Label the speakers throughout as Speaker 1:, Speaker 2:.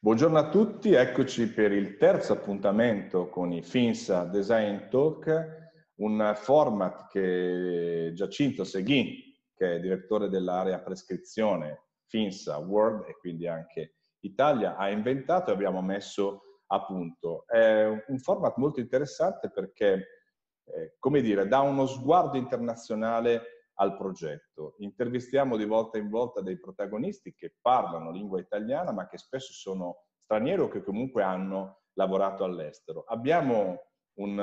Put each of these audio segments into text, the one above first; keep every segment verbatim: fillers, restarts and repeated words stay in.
Speaker 1: Buongiorno a tutti, eccoci per il terzo appuntamento con i Finsa Design Talk, un format che Giacinto Seghin, che è direttore dell'area prescrizione Finsa World e quindi anche Italia, ha inventato e abbiamo messo a punto. È un format molto interessante perché, eh, come dire, dà uno sguardo internazionale al progetto. Intervistiamo di volta in volta dei protagonisti che parlano lingua italiana ma che spesso sono stranieri o che comunque hanno lavorato all'estero. Abbiamo un,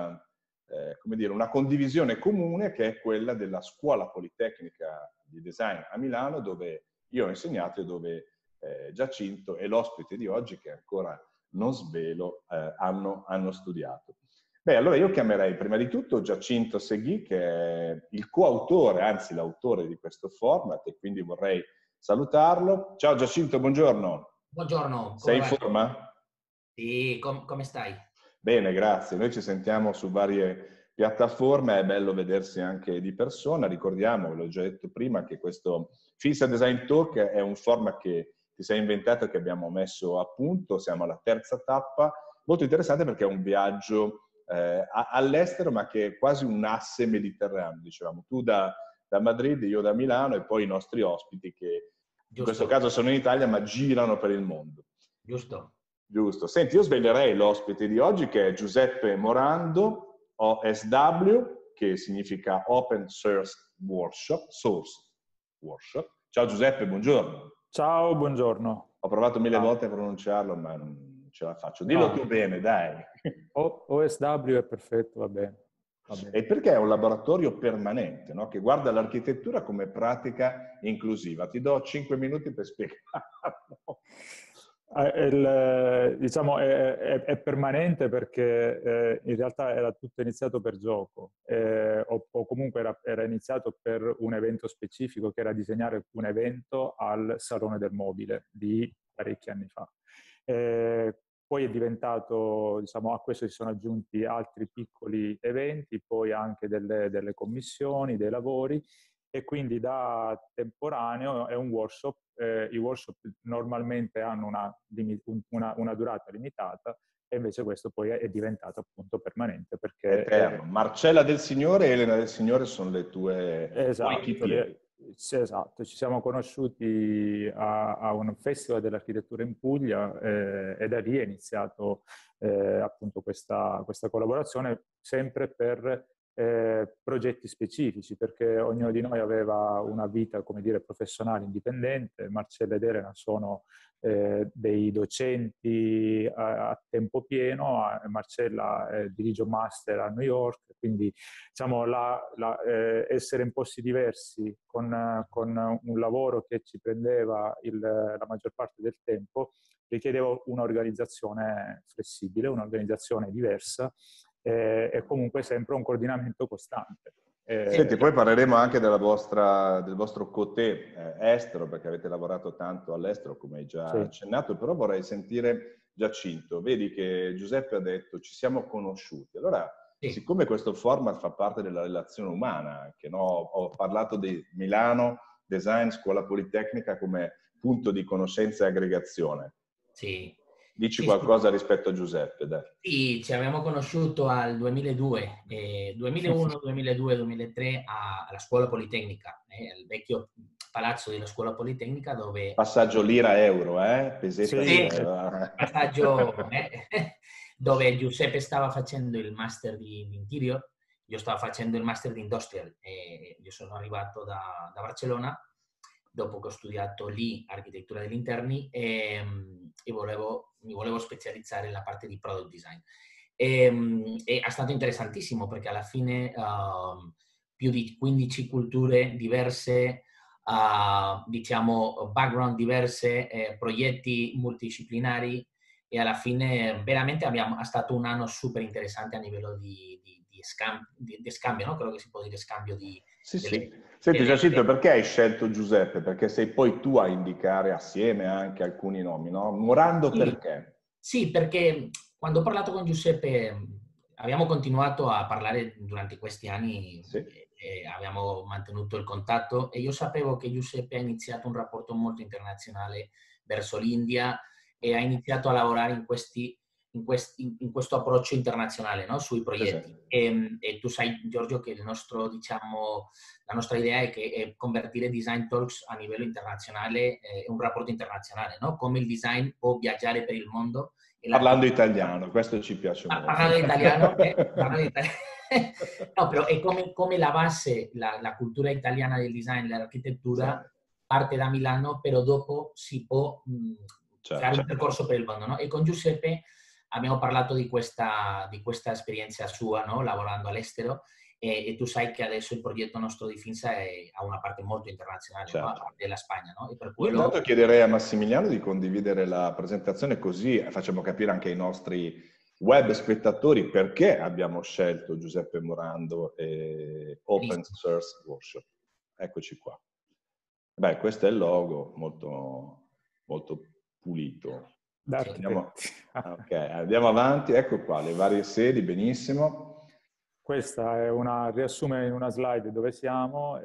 Speaker 1: eh, come dire, una condivisione comune che è quella della Scuola Politecnica di Design a Milano, dove io ho insegnato e dove eh, Giacinto e l'ospite di oggi, che ancora non svelo, eh, hanno, hanno studiato. Beh, allora io chiamerei prima di tutto Giacinto Seghin, che è il coautore, anzi l'autore di questo format, e quindi vorrei salutarlo. Ciao Giacinto, buongiorno.
Speaker 2: Buongiorno, come
Speaker 1: Sei in
Speaker 2: va?
Speaker 1: forma?
Speaker 2: Sì, com- come stai?
Speaker 1: Bene, grazie. Noi ci sentiamo su varie piattaforme, è bello vedersi anche di persona. Ricordiamo, ve l'ho già detto prima, che questo Finsa Design Talk è un format che ti sei inventato e che abbiamo messo a punto. Siamo alla terza tappa, molto interessante perché è un viaggio Eh, all'estero, ma che è quasi un asse mediterraneo, dicevamo. Tu da, da Madrid, io da Milano e poi i nostri ospiti che in questo
Speaker 2: Giusto,
Speaker 1: caso sono in Italia ma girano per il mondo.
Speaker 2: giusto.
Speaker 1: Giusto. Senti, io sveglierei l'ospite di oggi che è Giuseppe Morando, O S W, che significa Open Source Workshop. Source Workshop. Ciao Giuseppe, buongiorno.
Speaker 3: Ciao, buongiorno.
Speaker 1: Ho provato mille
Speaker 3: Ciao.
Speaker 1: volte a pronunciarlo, ma non ce la faccio. Dillo
Speaker 3: No,
Speaker 1: tu bene, dai.
Speaker 3: O- OSW è perfetto, va bene. Va bene.
Speaker 1: E perché è un laboratorio permanente, no? Che guarda l'architettura come pratica inclusiva. Ti do cinque minuti per spiegarlo.
Speaker 3: Eh, il, diciamo, è, è- è permanente perché eh, in realtà era tutto iniziato per gioco, eh, o, o comunque era, era iniziato per un evento specifico, che era disegnare un evento al Salone del Mobile di parecchi anni fa. Eh, poi è diventato, diciamo, a questo si sono aggiunti altri piccoli eventi, poi anche delle, delle commissioni, dei lavori, e quindi da temporaneo è un workshop. Eh, I workshop normalmente hanno una, una, una durata limitata, e invece questo poi è diventato appunto permanente perché
Speaker 1: Eterno.
Speaker 3: è,
Speaker 1: Marcella Del Signore e Elena Del Signore sono le tue
Speaker 3: esatto,
Speaker 1: coequipiere.
Speaker 3: le, sì, esatto, ci siamo conosciuti a, a un festival dell'architettura in Puglia, eh, e da lì è iniziato eh, appunto questa, questa collaborazione, sempre per eh, progetti specifici, perché ognuno di noi aveva una vita, come dire, professionale indipendente. Marcella ed Elena sono eh, dei docenti a, a tempo pieno, Marcella eh, dirige un master a New York, quindi diciamo, la, la, eh, essere in posti diversi con, con un lavoro che ci prendeva il, la maggior parte del tempo richiedeva un'organizzazione flessibile, un'organizzazione diversa, eh, e comunque sempre un coordinamento costante. Eh,
Speaker 1: Senti, poi parleremo anche della vostra, del vostro côté eh, estero, perché avete lavorato tanto all'estero, come hai già
Speaker 3: sì.
Speaker 1: accennato, però vorrei sentire Giacinto. Vedi che Giuseppe ha detto ci siamo conosciuti. Allora,
Speaker 2: Sì.
Speaker 1: siccome questo format fa parte della relazione umana, che no, ho parlato di Milano Design Scuola Politecnica come punto di conoscenza e aggregazione.
Speaker 2: Sì.
Speaker 1: Dici
Speaker 2: Sì, sì.
Speaker 1: qualcosa rispetto a Giuseppe, dai.
Speaker 2: Sì, ci abbiamo conosciuto al duemiladue, eh, duemilauno, duemiladue, duemilatré a- alla Scuola Politecnica, eh, al vecchio palazzo della Scuola Politecnica dove...
Speaker 1: Passaggio lira-euro, eh? Pesetta
Speaker 3: Sì,
Speaker 1: lira.
Speaker 2: passaggio eh, dove Giuseppe stava facendo il master di, di interior, io stavo facendo il master di industrial, e io sono arrivato da, da Barcellona dopo che ho studiato lì architettura degli interni, e, e volevo, mi volevo specializzare nella parte di product design. E, e è stato interessantissimo perché alla fine uh, più di quindici culture diverse, uh, diciamo background diverse, eh, progetti multidisciplinari, e alla fine veramente abbiamo, è stato un anno super interessante a livello di, di, di, scambio, di, di scambio, no? Credo che si può dire scambio di...
Speaker 1: Sì,
Speaker 2: Delle,
Speaker 1: sì. Senti
Speaker 2: delle,
Speaker 1: Giacinto,
Speaker 2: delle...
Speaker 1: perché hai scelto Giuseppe? Perché sei poi tu a indicare assieme anche alcuni nomi, no? Morando
Speaker 2: Sì,
Speaker 1: perché?
Speaker 2: sì, perché quando ho parlato con Giuseppe abbiamo continuato a parlare durante questi anni,
Speaker 1: Sì.
Speaker 2: e, e abbiamo mantenuto il contatto, e io sapevo che Giuseppe ha iniziato un rapporto molto internazionale verso l'India, e ha iniziato a lavorare in, questi, in, questi, in questo approccio internazionale, no? Sui progetti.
Speaker 1: Esatto.
Speaker 2: E, e tu sai, Giorgio, che il nostro, diciamo, la nostra idea è che è convertire Design Talks a livello internazionale, eh, un rapporto internazionale, no? Come il design può viaggiare per il mondo. E
Speaker 1: Parlando italiano, questo ci piace molto.
Speaker 2: Parlando italiano, eh, parlando italiano. No, però è come, come la base, la, la cultura italiana del design, dell'architettura, sì, parte da Milano, però dopo si può mh, certo, fare un percorso per il mondo, no? E con Giuseppe abbiamo parlato di questa, di questa esperienza sua, no? Lavorando all'estero, e, e tu sai che adesso il progetto nostro di Finsa è, ha una parte molto internazionale, certo, no? A parte della Spagna, no? E per quello...
Speaker 1: Io intanto chiederei a Massimiliano di condividere la presentazione, così facciamo capire anche ai nostri web spettatori perché abbiamo scelto Giuseppe Morando e Open Source Workshop. Eccoci qua. Beh, questo è il logo, molto, molto pulito. Andiamo, okay, andiamo avanti, ecco qua, le varie sedi, benissimo.
Speaker 3: Questa è una, riassume in una slide dove siamo,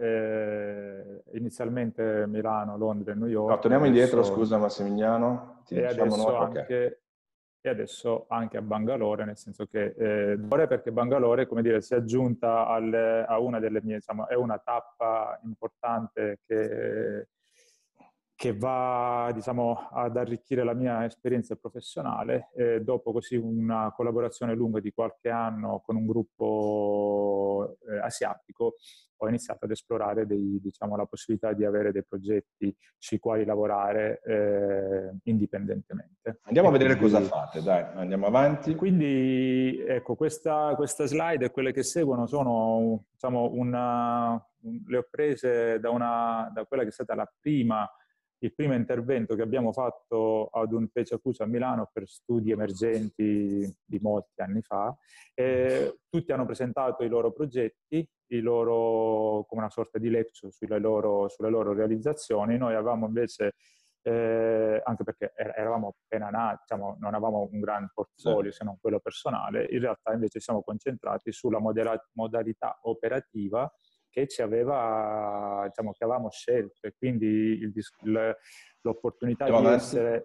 Speaker 3: eh, inizialmente Milano, Londra e New York.
Speaker 1: No, torniamo adesso, indietro, scusa Massimiliano. Ti
Speaker 3: e,
Speaker 1: diciamo
Speaker 3: adesso
Speaker 1: no?
Speaker 3: anche, okay. E adesso anche a Bangalore, nel senso che eh, perché Bangalore, come dire, si è aggiunta al, a una delle mie, diciamo, è una tappa importante che... che va, diciamo, ad arricchire la mia esperienza professionale. E dopo così una collaborazione lunga di qualche anno con un gruppo eh, asiatico, ho iniziato ad esplorare dei, diciamo, la possibilità di avere dei progetti sui quali lavorare eh, indipendentemente.
Speaker 1: Andiamo
Speaker 3: e
Speaker 1: a vedere
Speaker 3: quindi,
Speaker 1: cosa fate, dai, andiamo avanti.
Speaker 3: Quindi, ecco, questa, questa slide e quelle che seguono sono, diciamo, una, un, le ho prese da, una, da quella che è stata la prima il primo intervento che abbiamo fatto ad un Peciacusa a Milano per studi emergenti di molti anni fa. E tutti hanno presentato i loro progetti, i loro, come una sorta di lecture sulle loro, sulle loro realizzazioni. Noi avevamo invece, eh, anche perché eravamo appena nati, diciamo, non avevamo un gran portfolio, sì, se non quello personale, in realtà invece siamo concentrati sulla modalità operativa che ci aveva, diciamo, che avevamo scelto, e quindi l'opportunità di avanti. essere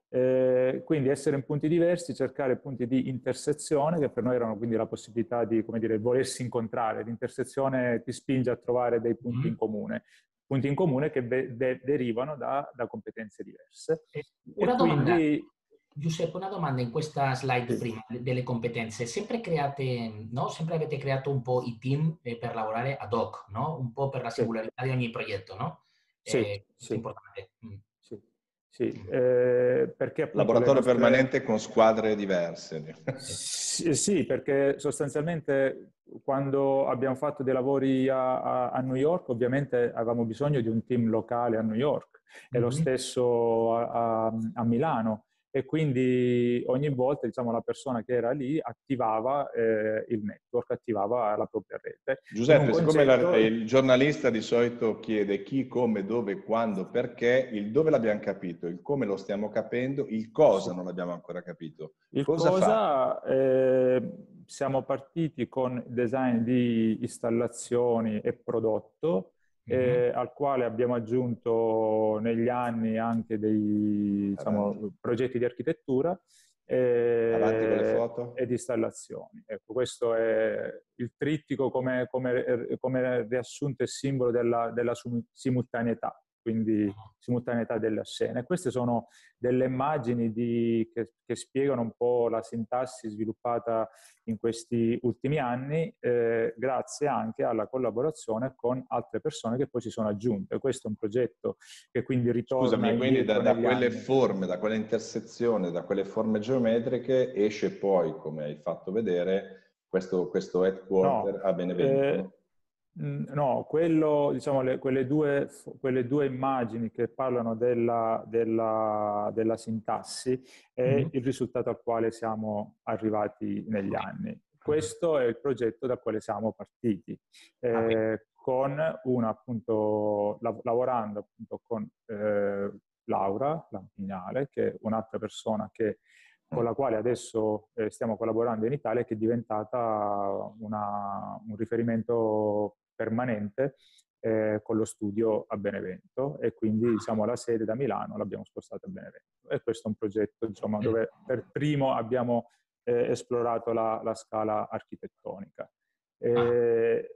Speaker 3: eh, quindi essere in punti diversi, cercare punti di intersezione, che per noi erano quindi la possibilità di, come dire, volersi incontrare. L'intersezione ti spinge a trovare dei punti mm. in comune, punti in comune che de de derivano da, da competenze diverse.
Speaker 2: Una e domanda. Quindi, Giuseppe, una domanda in questa slide, sì, prima delle competenze. Sempre create, no? Sempre avete creato un po' i team per lavorare ad hoc, no? Un po' per la singolarità, sì, di ogni progetto, no?
Speaker 3: Sì,
Speaker 2: eh,
Speaker 3: sì.
Speaker 2: È importante. Mm.
Speaker 3: Sì, sì. Eh, perché appunto
Speaker 1: laboratorio nostre...
Speaker 3: permanente
Speaker 1: con squadre diverse.
Speaker 3: Sì, sì, perché sostanzialmente quando abbiamo fatto dei lavori a, a, a New York, ovviamente avevamo bisogno di un team locale a New York, e mm-hmm. lo stesso a, a, a Milano. E quindi ogni volta, diciamo, la persona che era lì attivava eh, il network, attivava la propria rete.
Speaker 1: Giuseppe, concetto... siccome la, il giornalista di solito chiede chi, come, dove, quando, perché, il dove l'abbiamo capito, il come lo stiamo capendo, il cosa sì. non l'abbiamo ancora capito.
Speaker 3: Il cosa, cosa eh, siamo partiti con design di installazioni e prodotto, Eh, mm-hmm. al quale abbiamo aggiunto negli anni anche dei, diciamo, progetti di architettura eh,
Speaker 1: Avanti con le foto.
Speaker 3: e di installazioni. Ecco, questo è il trittico come, come, come riassunto e simbolo della, della simultaneità, quindi simultaneità della scena. E queste sono delle immagini di, che, che spiegano un po' la sintassi sviluppata in questi ultimi anni, eh, grazie anche alla collaborazione con altre persone che poi si sono aggiunte. Questo è un progetto che quindi ritorna
Speaker 1: Scusami, quindi da, da quelle
Speaker 3: anni.
Speaker 1: forme, da quelle intersezioni, da quelle forme geometriche esce poi, come hai fatto vedere, questo, questo headquarter no, a Benevento.
Speaker 3: Eh, No, quello, diciamo, le, quelle, due, quelle due immagini che parlano della, della, della sintassi è mm-hmm. il risultato al quale siamo arrivati negli anni. Questo è il progetto dal quale siamo partiti, eh, con una, appunto, lav lavorando appunto con eh, Laura Lampignale, che è un'altra persona che con la quale adesso eh, stiamo collaborando in Italia, che è diventata una, un riferimento permanente eh, con lo studio a Benevento, e quindi diciamo la sede da Milano l'abbiamo spostata a Benevento. E questo è un progetto, insomma, dove per primo abbiamo eh, esplorato la, la scala architettonica. Eh,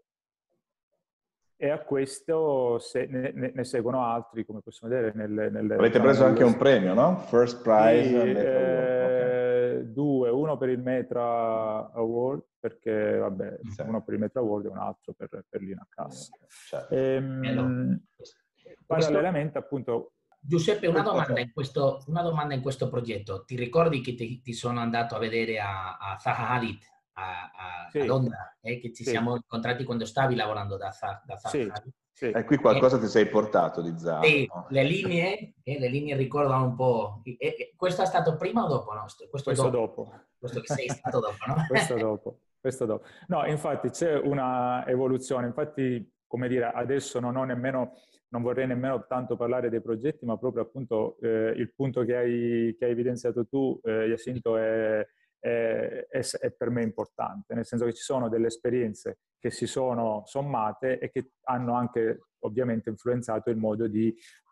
Speaker 3: e a questo se, ne, ne seguono altri, come possiamo vedere. Nel, nel,
Speaker 1: Avete
Speaker 3: diciamo,
Speaker 1: preso anche
Speaker 3: nello...
Speaker 1: un premio, no? First Prize
Speaker 3: sì,
Speaker 1: Metra Award.
Speaker 3: Eh,
Speaker 1: okay.
Speaker 3: Due, uno per il Metra Award, perché vabbè,
Speaker 1: Sì.
Speaker 3: uno per il Metra Award e un altro per, per l'Inaccas.
Speaker 1: Certo.
Speaker 3: Ehm, parallelamente, appunto...
Speaker 2: Giuseppe, una domanda, in questo, una domanda in questo progetto. Ti ricordi che ti, ti sono andato a vedere a, a Zaha Hadid, a, a, sì, a Londra, eh, che ci sì. siamo incontrati quando stavi lavorando da, da Zaha
Speaker 3: sì,
Speaker 2: Hadid?
Speaker 1: Sì. E qui qualcosa e, ti sei portato di Zaha.
Speaker 2: Sì, le linee, eh, le linee ricordano un po'. E, e, questo è stato prima o dopo? No? Questo,
Speaker 3: questo
Speaker 2: dopo.
Speaker 3: dopo.
Speaker 2: Questo che sei stato dopo, no?
Speaker 3: questo dopo. Questo dopo. No, infatti c'è una evoluzione. Infatti, come dire, adesso non ho nemmeno... non vorrei nemmeno tanto parlare dei progetti, ma proprio appunto eh, il punto che hai, che hai evidenziato tu, eh, Jacinto, è, è, è, è per me importante, nel senso che ci sono delle esperienze che si sono sommate e che hanno anche ovviamente influenzato il modo di,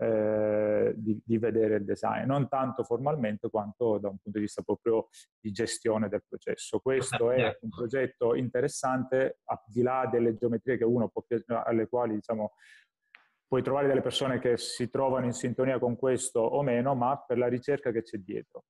Speaker 3: eh, di, di vedere il design, non tanto formalmente quanto da un punto di vista proprio di gestione del processo. Questo è un progetto interessante, al di là delle geometrie che uno può, alle quali diciamo puoi trovare delle persone che si trovano in sintonia con questo o meno, ma per la ricerca che c'è dietro.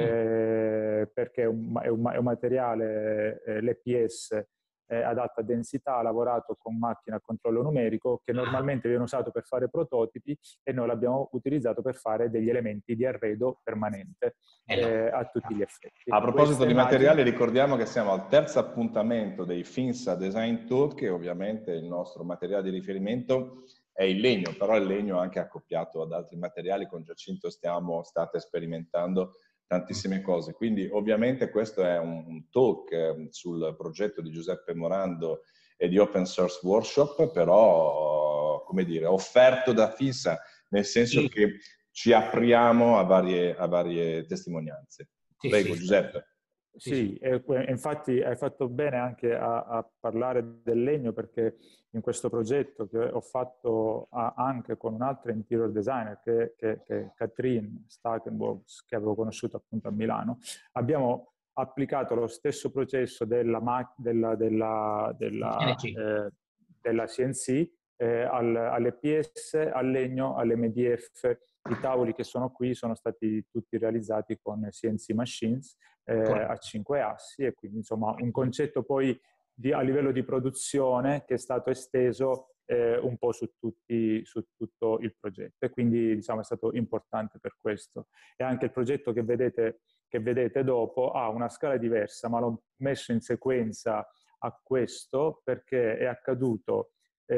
Speaker 3: Eh, mm. Perché è un, è un, è un materiale, eh, l'E P S, eh, ad alta densità, lavorato con macchina a controllo numerico, che normalmente viene usato per fare prototipi, e noi l'abbiamo utilizzato per fare degli elementi di arredo permanente eh, a tutti gli effetti.
Speaker 1: A proposito
Speaker 3: Queste
Speaker 1: di
Speaker 3: immagini...
Speaker 1: materiali, ricordiamo che siamo al terzo appuntamento dei Finsa Design Talk, e ovviamente il nostro materiale di riferimento è il legno, però il legno anche accoppiato ad altri materiali. Con Giacinto stiamo, state sperimentando tantissime cose, quindi ovviamente questo è un, un talk eh, sul progetto di Giuseppe Morando e di Open Source Workshop, però, come dire, offerto da Finsa, nel senso sì. che ci apriamo a varie, a varie testimonianze. Sì, Prego, sì. Giuseppe.
Speaker 3: Sì, sì, e infatti hai fatto bene anche a, a parlare del legno, perché in questo progetto che ho fatto a, anche con un'altra interior designer che, che, che è Catherine Stakenborgs, che avevo conosciuto appunto a Milano, abbiamo applicato lo stesso processo della, della, della, della, eh, della C N C eh, al, alle P S, al legno, alle M D F. I tavoli che sono qui sono stati tutti realizzati con C N C machines eh, a cinque assi, e quindi insomma un concetto poi di, a livello di produzione che è stato esteso eh, un po' su, tutti, su tutto il progetto, e quindi diciamo è stato importante per questo. E anche il progetto che vedete, che vedete dopo ha una scala diversa, ma l'ho messo in sequenza a questo perché è accaduto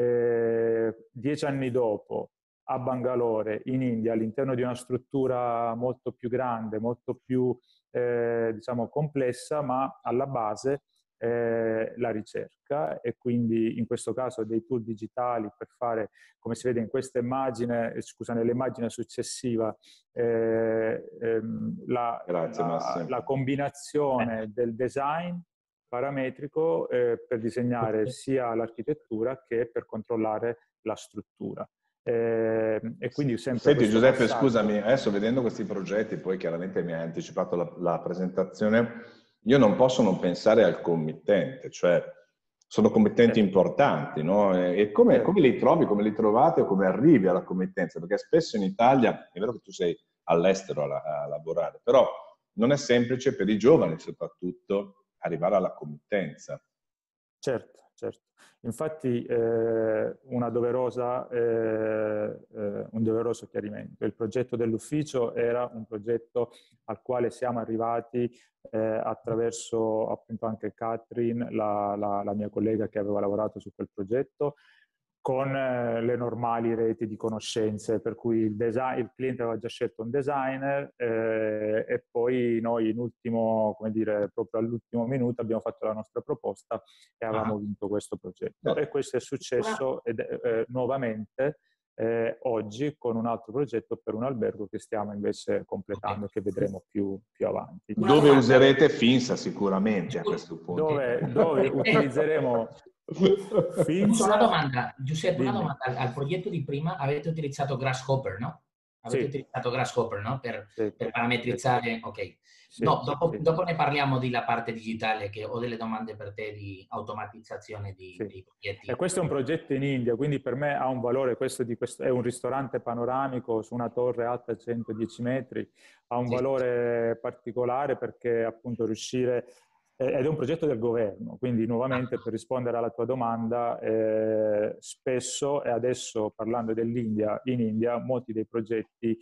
Speaker 3: eh, dieci anni dopo a Bangalore, in India, all'interno di una struttura molto più grande, molto più eh, diciamo complessa, ma alla base eh, la ricerca, e quindi in questo caso dei tool digitali per fare, come si vede in questa immagine, scusa, nell'immagine successiva, eh, ehm, la,
Speaker 1: Grazie,
Speaker 3: la, la combinazione del design parametrico eh, per disegnare sia l'architettura che per controllare la struttura. Eh, e quindi sempre
Speaker 1: Senti Giuseppe,
Speaker 3: passaggio...
Speaker 1: scusami, adesso vedendo questi progetti, poi chiaramente mi hai anticipato la, la presentazione, io non posso non pensare al committente, cioè sono committenti certo. importanti, no? E, e come, certo. come li trovi, come li trovate o come arrivi alla committenza? Perché spesso in Italia, è vero che tu sei all'estero a, a lavorare, però non è semplice per i giovani soprattutto arrivare alla committenza.
Speaker 3: Certo, certo. Infatti eh, una doverosa, eh, eh, un doveroso chiarimento. Il progetto dell'ufficio era un progetto al quale siamo arrivati eh, attraverso appunto anche Catherine, la, la, la mia collega che aveva lavorato su quel progetto, con eh, le normali reti di conoscenze, per cui il, design, il cliente aveva già scelto un designer eh, e poi noi in ultimo, come dire, proprio all'ultimo minuto abbiamo fatto la nostra proposta e avevamo ah. vinto questo progetto. E questo è successo ed, eh, nuovamente eh, oggi con un altro progetto per un albergo che stiamo invece completando, okay. che vedremo più, più avanti.
Speaker 1: Dove userete Finsa sicuramente a questo punto.
Speaker 3: Dove, dove utilizzeremo... Finza,
Speaker 2: una domanda, Giuseppe,
Speaker 3: dimmi.
Speaker 2: una domanda. Al, al progetto di prima avete utilizzato Grasshopper, no? Avete
Speaker 3: Sì.
Speaker 2: utilizzato Grasshopper, no? Per,
Speaker 3: Sì,
Speaker 2: per parametrizzare, ok.
Speaker 3: sì,
Speaker 2: No, dopo,
Speaker 3: sì,
Speaker 2: dopo ne parliamo della parte digitale, che ho delle domande per te di automatizzazione di,
Speaker 3: sì.
Speaker 2: dei
Speaker 3: E
Speaker 2: progetti.
Speaker 3: questo è un progetto in India, quindi per me ha un valore, questo, di questo è un ristorante panoramico su una torre alta centodieci metri, ha un
Speaker 2: Sì.
Speaker 3: valore particolare perché appunto riuscire, eh, ed è un progetto del governo, quindi nuovamente per rispondere alla tua domanda, eh, spesso, e adesso parlando dell'India, in India molti dei progetti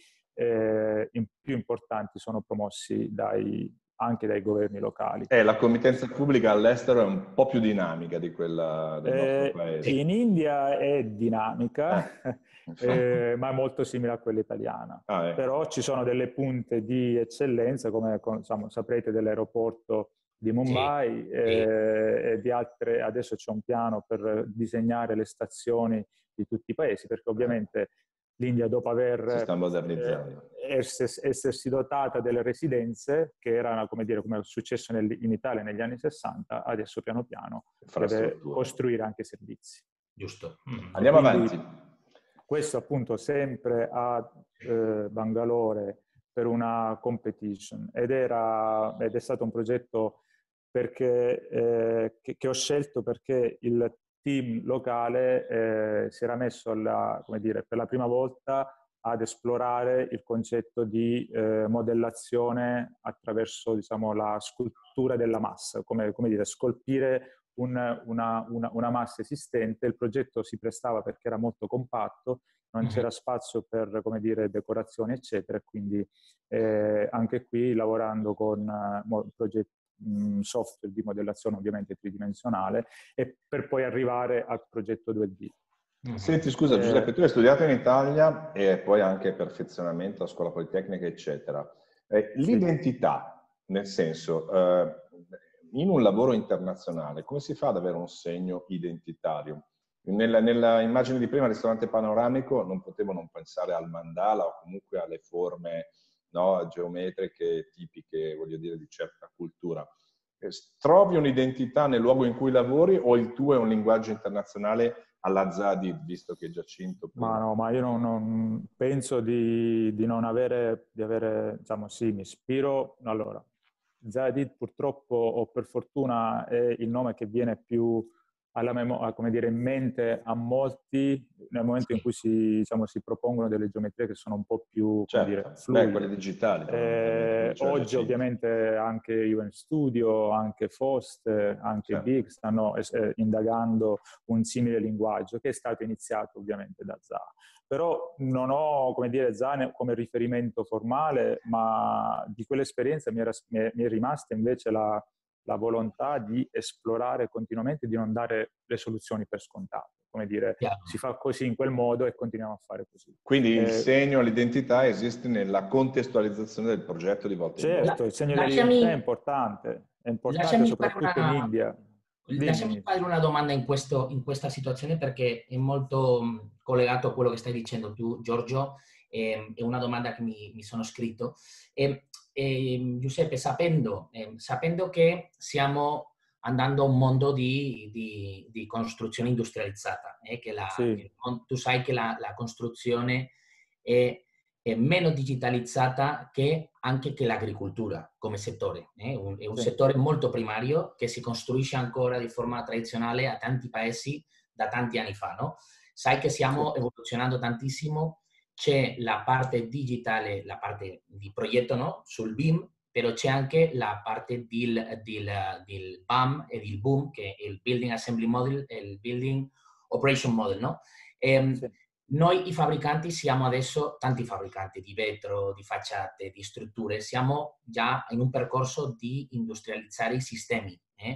Speaker 3: eh, in, più importanti sono promossi dai, anche dai governi locali.
Speaker 1: Eh, la committenza pubblica all'estero è un po' più dinamica di quella del nostro
Speaker 3: Eh,
Speaker 1: paese.
Speaker 3: in India è dinamica,
Speaker 1: Eh,
Speaker 3: eh, ma è molto simile a quella italiana.
Speaker 1: ah, ecco.
Speaker 3: Però ci sono delle punte di eccellenza, come insomma, saprete dell'aeroporto di Mumbai,
Speaker 2: Sì, sì.
Speaker 3: eh, e di altre. Adesso c'è un piano per disegnare le stazioni di tutti i paesi, perché ovviamente l'India, dopo aver
Speaker 1: Si sta
Speaker 3: eh,
Speaker 1: modernizzando.
Speaker 3: ess- essersi dotata delle residenze, che erano, come dire, come è successo nel- in Italia negli anni sessanta, adesso piano piano deve costruire anche servizi.
Speaker 2: Giusto. Mm.
Speaker 1: Andiamo
Speaker 3: Quindi,
Speaker 1: avanti.
Speaker 3: questo appunto sempre a eh, Bangalore per una competition, ed, era, ed è stato un progetto perché, eh, che, che ho scelto perché il team locale eh, si era messo alla, come dire, per la prima volta ad esplorare il concetto di eh, modellazione attraverso, diciamo, la scultura della massa, come, come dire, scolpire un, una, una, una massa esistente. Il progetto si prestava perché era molto compatto, non c'era spazio per, come dire, decorazioni, eccetera, quindi eh, anche qui lavorando con uh, progetti software di modellazione ovviamente tridimensionale, e per poi arrivare al progetto due D.
Speaker 1: Senti, scusa Giuseppe,
Speaker 3: Eh,
Speaker 1: tu hai studiato in Italia e poi anche perfezionamento a scuola politecnica, eccetera. Eh,
Speaker 3: sì.
Speaker 1: l'identità, nel senso, eh, in un lavoro internazionale, come si fa ad avere un segno identitario? Nella, nella immagine di prima, ristorante panoramico, non potevo non pensare al mandala o comunque alle forme, no, geometriche tipiche, voglio dire, di certa cultura. Eh, trovi un'identità nel luogo in cui lavori o il tuo è un linguaggio internazionale alla Zadid, visto che Giacinto prima...
Speaker 3: Ma no, ma io non, non penso di, di non avere, di avere, diciamo sì, mi ispiro. Allora, Zadid purtroppo o per fortuna è il nome che viene più alla memoria, come dire, in mente a molti nel momento in cui si, diciamo, si propongono delle geometrie che sono un po' più, come dire,
Speaker 1: Certo, beh, quelle
Speaker 3: fluide.
Speaker 1: digitali fondamentalmente, come
Speaker 3: Eh,
Speaker 1: diceva
Speaker 3: oggi
Speaker 1: Giacinto.
Speaker 3: ovviamente anche U N Studio, anche FOST, anche
Speaker 1: Certo.
Speaker 3: Big stanno eh, indagando un simile linguaggio che è stato iniziato ovviamente da Z A. Però non ho, come dire, Z A come riferimento formale, ma di quell'esperienza mi, era, mi è rimasta invece la, la volontà di esplorare continuamente, di non dare le soluzioni per scontate. Come dire,
Speaker 2: Chiaro.
Speaker 3: si fa così in quel modo e continuiamo a fare così.
Speaker 1: Quindi il
Speaker 3: Eh,
Speaker 1: segno, l'identità esiste nella contestualizzazione del progetto di volta in volta.
Speaker 3: certo, il segno
Speaker 2: Lasciami,
Speaker 3: dell'identità è importante, è importante
Speaker 2: lasciami fare
Speaker 3: soprattutto in
Speaker 2: una,
Speaker 3: India.
Speaker 2: lasciami
Speaker 3: Dimmi.
Speaker 2: fare una domanda in, questo, in questa situazione, perché è molto mh, collegato a quello che stai dicendo tu, Giorgio. È, è una domanda che mi, mi sono scritto. E, e, Giuseppe, sapendo, eh, sapendo che stiamo andando a un mondo di, di, di costruzione industrializzata, eh, che la,
Speaker 3: Sì.
Speaker 2: che, tu sai che la, la costruzione è, è meno digitalizzata che anche che l'agricoltura come settore. Eh? Un, è un
Speaker 3: Sì.
Speaker 2: settore molto primario che si costruisce ancora di forma tradizionale a tanti paesi da tanti anni fa. No? Sai che stiamo
Speaker 3: Sì.
Speaker 2: evoluzionando tantissimo, c'è la parte digitale, la parte di progetto, no? Sul B I M, però c'è anche la parte del, del, del B A M e del BOOM, che è il Building Assembly Model e il Building Operation Model. No? E,
Speaker 3: Sì.
Speaker 2: Noi i fabbricanti siamo adesso, tanti fabbricanti di vetro, di facciate, di strutture, siamo già in un percorso di industrializzare i sistemi eh?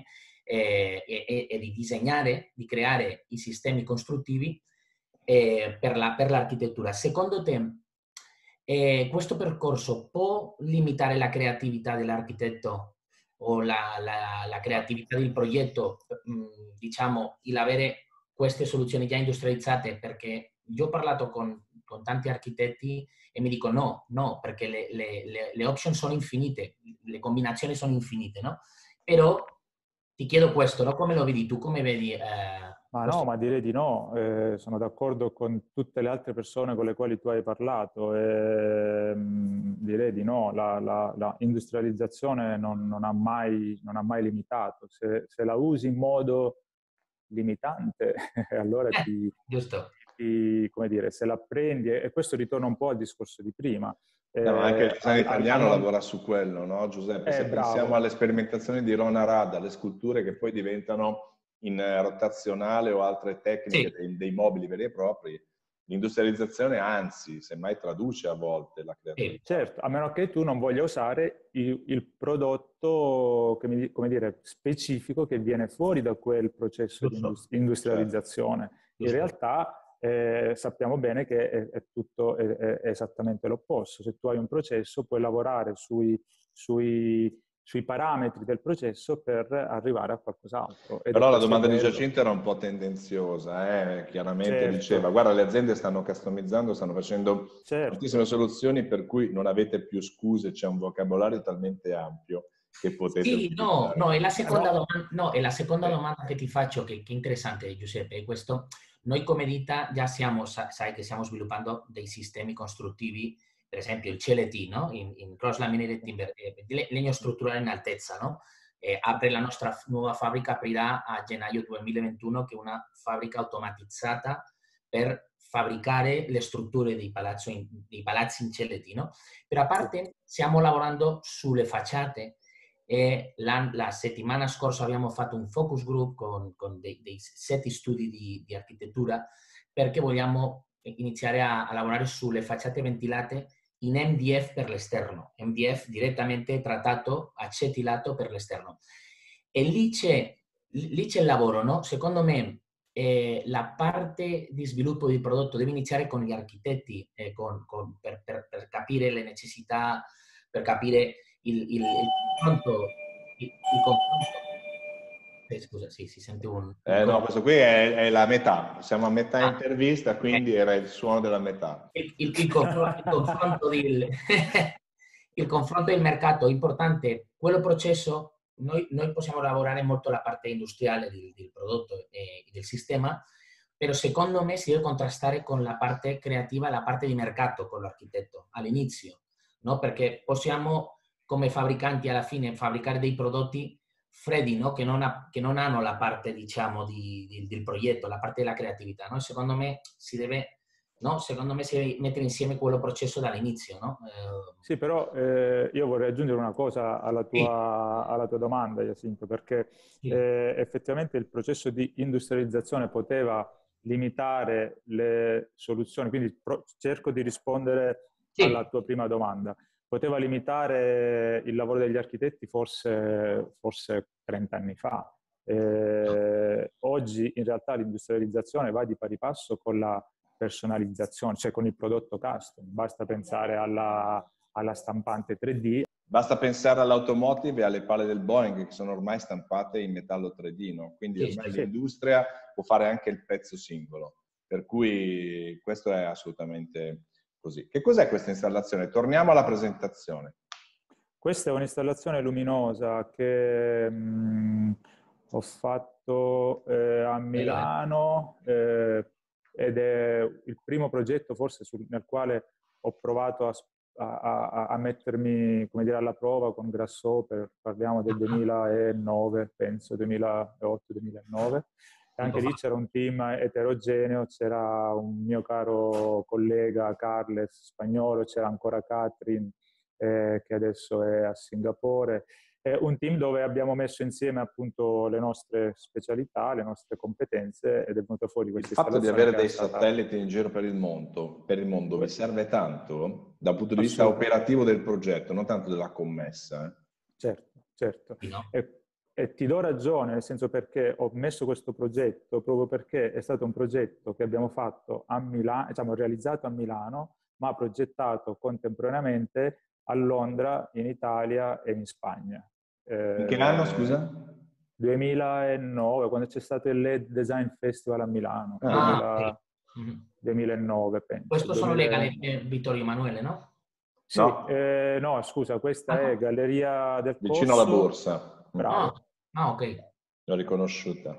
Speaker 2: e, e, e di disegnare, di creare i sistemi costruttivi eh, per, la, per l'architettura. Secondo te eh, questo percorso può limitare la creatività dell'architetto o la, la, la creatività del progetto, mh, diciamo, il avere queste soluzioni già industrializzate? Perché io ho parlato con, con tanti architetti e mi dicono no, no, perché le, le, le, le option sono infinite, le combinazioni sono infinite, no? Però ti chiedo questo, no? Come lo vedi tu? Come vedi eh,
Speaker 3: Ma
Speaker 2: questo?
Speaker 3: no, ma direi di no. Eh, sono d'accordo con tutte le altre persone con le quali tu hai parlato. Eh, mh, direi di no. La, la, la industrializzazione non, non ha mai, non ha mai limitato. Se, se la usi in modo limitante, allora
Speaker 2: Eh,
Speaker 3: ti,
Speaker 2: giusto.
Speaker 3: ti, come dire, se la prendi, e questo ritorna un po' al discorso di prima.
Speaker 1: No, ma anche il
Speaker 3: Eh,
Speaker 1: design
Speaker 3: a, a, a
Speaker 1: italiano
Speaker 3: non...
Speaker 1: lavora su quello, no, Giuseppe?
Speaker 3: Eh,
Speaker 1: Se pensiamo
Speaker 3: bravo.
Speaker 1: alle sperimentazioni di Rona Rada, alle sculture che poi diventano in rotazionale o altre tecniche
Speaker 2: Sì.
Speaker 1: dei, dei mobili veri e propri, l'industrializzazione anzi, semmai traduce a volte la creatività.
Speaker 3: Certo, a meno che tu non voglia usare il, il prodotto, che mi, come dire, specifico che viene fuori da quel processo di
Speaker 2: Giusto.
Speaker 3: industrializzazione.
Speaker 1: Certo.
Speaker 3: In realtà eh, sappiamo bene che è, è tutto è, è esattamente l'opposto. Se tu hai un processo, puoi lavorare sui, sui, sui parametri del processo per arrivare a qualcos'altro. Ed
Speaker 1: Però
Speaker 3: è
Speaker 1: la
Speaker 3: questo
Speaker 1: domanda di
Speaker 3: bello.
Speaker 1: Giacinto era un po' tendenziosa, eh? Chiaramente
Speaker 3: Certo.
Speaker 1: diceva, guarda, le aziende stanno customizzando, stanno facendo
Speaker 3: Certo.
Speaker 1: tantissime soluzioni per cui non avete più scuse, c'è un vocabolario talmente ampio che potete
Speaker 2: Sì, no,
Speaker 1: utilizzare.
Speaker 2: no, è la seconda,
Speaker 3: No.
Speaker 2: domanda, no, è la seconda
Speaker 1: Sì.
Speaker 2: domanda che ti faccio, che, che è interessante, Giuseppe, è questo. Noi come ditta già stiamo, sai che stiamo sviluppando dei sistemi costruttivi, per esempio il C L T, no? in, in Cross Laminated Timber, eh, legno strutturale in altezza, no? Eh, apre la nostra nuova fabbrica, aprirà a gennaio duemilaventuno, che è una fabbrica automatizzata per fabbricare le strutture dei palazzi in, dei palazzi in C L T, no? Però a parte stiamo lavorando sulle facciate. E la, la settimana scorsa abbiamo fatto un focus group con, con dei, dei sette studi di, di architettura perché vogliamo iniziare a, a lavorare sulle facciate ventilate in M D F per l'esterno, M D F direttamente trattato, acetilato per l'esterno. E lì c'è, lì c'è il lavoro, no? Secondo me eh, la parte di sviluppo di prodotto deve iniziare con gli architetti, eh, con, con, per, per, per capire le necessità, per capire il, il, il confronto, il, il confronto. Eh, scusa, sì, si sente un...
Speaker 1: Eh, no, questo qui è, è la metà, siamo a metà
Speaker 2: Ah,
Speaker 1: intervista, quindi
Speaker 2: okay.
Speaker 1: era il suono della metà.
Speaker 2: Il, il, il, confronto, il, confronto del, il confronto del mercato è importante. Quello processo, noi, noi possiamo lavorare molto la parte industriale del, del prodotto e del sistema, però secondo me si deve contrastare con la parte creativa, la parte di mercato con l'architetto all'inizio, no? Perché possiamo come fabbricanti alla fine fabbricare dei prodotti freddi, no? che, non ha, che non hanno la parte, diciamo, di, di, del progetto, la parte della creatività. No? Secondo me si deve, no? Secondo me si deve mettere insieme quello processo dall'inizio. No? Eh,
Speaker 3: Sì, però eh, io vorrei aggiungere una cosa alla
Speaker 2: sì,
Speaker 3: tua, alla tua domanda, Jacinto, perché
Speaker 2: sì,
Speaker 3: eh, effettivamente il processo di industrializzazione poteva limitare le soluzioni, quindi pro- cerco di rispondere alla
Speaker 2: sì.
Speaker 3: tua prima domanda. Poteva limitare il lavoro degli architetti forse, forse trenta anni fa. Eh, oggi in realtà l'industrializzazione va di pari passo con la personalizzazione, cioè con il prodotto custom. Basta pensare alla, alla stampante tre D.
Speaker 1: Basta pensare all'automotive e alle pale del Boeing che sono ormai stampate in metallo tre D, no? Quindi
Speaker 2: Sì,
Speaker 1: ormai
Speaker 2: sì.
Speaker 1: l'industria può fare anche il pezzo singolo, per cui questo è assolutamente così. Che cos'è questa installazione? Torniamo alla presentazione.
Speaker 3: Questa è un'installazione luminosa che mh, ho fatto eh, a Milano eh, ed è il primo progetto forse sul, nel quale ho provato a, a, a mettermi, come dire, alla prova con Grasshopper. Parliamo del duemilanove, penso, duemilaotto duemilanove. E anche lì c'era un team eterogeneo, c'era un mio caro collega Carles spagnolo, c'era ancora Katrin eh, che adesso è a Singapore. È un team dove abbiamo messo insieme appunto le nostre specialità, le nostre competenze ed è venuta fuori
Speaker 1: Il
Speaker 3: questa
Speaker 1: fatto di
Speaker 3: installazione
Speaker 1: avere
Speaker 3: che è
Speaker 1: dei
Speaker 3: stata...
Speaker 1: satelliti in giro per il mondo, per il mondo vi serve tanto dal punto di vista
Speaker 3: Assolutamente.
Speaker 1: operativo del progetto, non tanto della commessa. Eh?
Speaker 3: Certo, certo.
Speaker 2: Sì, no?
Speaker 3: E, e ti do ragione, nel senso perché ho messo questo progetto proprio perché è stato un progetto che abbiamo fatto a Milano, diciamo realizzato a Milano, ma progettato contemporaneamente a Londra, in Italia e in Spagna.
Speaker 1: In che anno,
Speaker 3: Eh,
Speaker 1: scusa?
Speaker 3: duemilanove, quando c'è stato il L E D Design Festival a Milano,
Speaker 1: Ah,
Speaker 2: Ah,
Speaker 3: duemila,
Speaker 2: sì. Mm-hmm.
Speaker 3: duemilanove penso.
Speaker 2: Queste sono le
Speaker 3: duemila...
Speaker 2: gallerie Vittorio Emanuele, no?
Speaker 3: Sì,
Speaker 1: no,
Speaker 3: eh, no, scusa, questa
Speaker 2: Ah,
Speaker 3: è Galleria del
Speaker 1: vicino alla
Speaker 3: Corso,
Speaker 1: borsa.
Speaker 2: ah,
Speaker 3: bravo.
Speaker 2: ah, ok.
Speaker 1: L'ho riconosciuta.